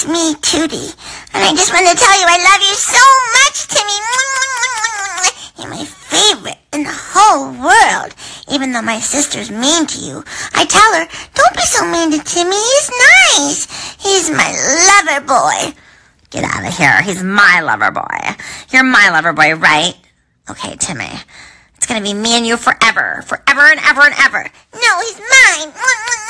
me, Tootie, and I just want to tell you I love you so much, Timmy. You're my favorite in the whole world. Even though my sister's mean to you, I tell her, don't be so mean to Timmy. He's nice. He's my lover boy. Get out of here. He's my lover boy. You're my lover boy, right? Okay, Timmy. It's gonna be me and you forever. Forever and ever and ever. No, he's mine.